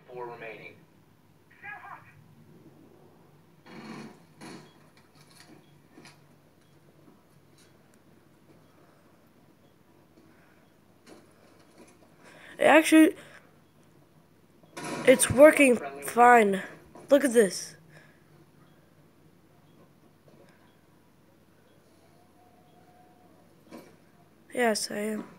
4 remaining. Actually, it's working fine. Look at this. Yes, I am.